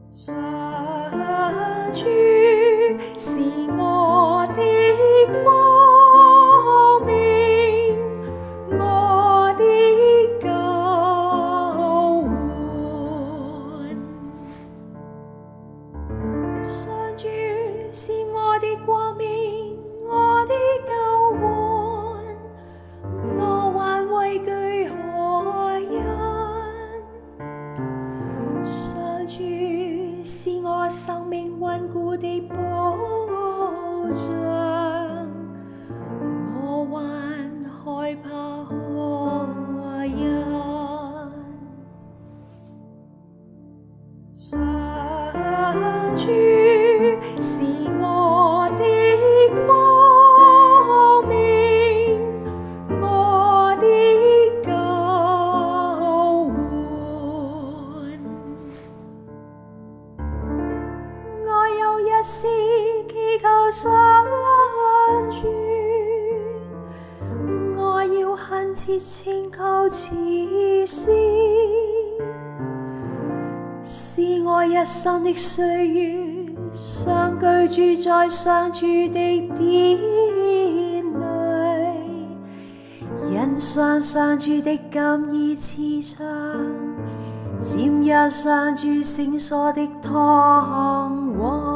上主是我的光明，我的救援。上主是我的光明，我的救援，我還畏懼何人？上主是我生命穩固的保障，我還害怕何人？上主是我的光明，我的救援。我有一絲祈求上主，我要懇切請求慈施，使我一生的歲月常居住在上主的殿裏，欣賞上主的甘義慈祥，瞻仰上主聖所的堂皇。